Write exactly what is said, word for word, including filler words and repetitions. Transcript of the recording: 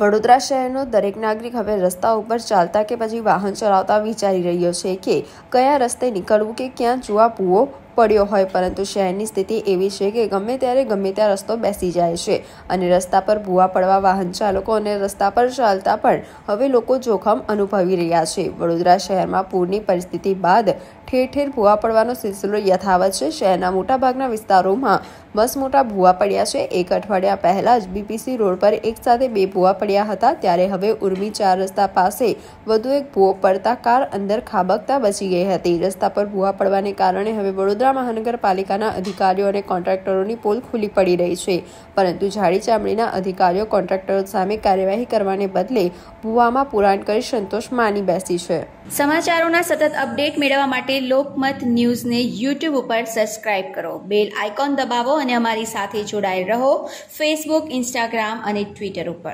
વડોદરા શહેરનો દરેક નાગરિક હવે રસ્તા ઉપર ચાલતા કે પછી વાહન ચલાવતા વિચારી રહ્યો છે કે કયા રસ્તે નીકળવું કે ક્યાં જુઆ ભૂવો પડ્યો હોય, પરંતુ શહેરની સ્થિતિ એવી છે કે ગમે ત્યારે ગમે ત્યાં રસ્તો બેસી જાય છે અને રસ્તા પર ભૂવા પડવા વાહન ચાલકો અને રસ્તા પર ચાલતા પણ હવે લોકો જોખમ અનુભવી રહ્યા છે। વડોદરા શહેરમાં પૂરની પરિસ્થિતિ બાદ ઠેર ઠેર ભૂવા પડવાનો સિલસિલો યથાવત છે। શહેરના મોટાભાગના વિસ્તારોમાં બસ મોટા ભૂવા પડ્યા છે। એક અઠવાડિયા પહેલા જ બીપીસી રોડ પર એક સાથે બે ભૂવા પડ્યા હતા, ત્યારે હવે ઉર્મી ચાર રસ્તા પાસે વધુ એક ભૂવો પડતા કાર અંદર ખાબકતા બચી ગઈ હતી। રસ્તા પર ભૂવા પડવાને કારણે હવે વડોદરા મહાનગરપાલિકાના અધિકારીઓ અને કોન્ટ્રાક્ટરોની પોલ ખુલ્લી પડી રહી છે, પરંતુ જાડી ચામડીના અધિકારીઓ કોન્ટ્રાક્ટરો સામે કાર્યવાહી કરવાને બદલે ભૂવામાં પુરાણ કરી સંતોષ માની બેસી છે। સમાચારોના સતત અપડેટ મેળવવા માટે લોકમત ન્યૂઝને યુટ્યુબ ઉપર સબસ્ક્રાઇબ કરો, બેલ આઇકોન દબાવો અને અમારી સાથે જોડાયેલ રહો ફેસબુક, ઇન્સ્ટાગ્રામ અને ટ્વિટર ઉપર।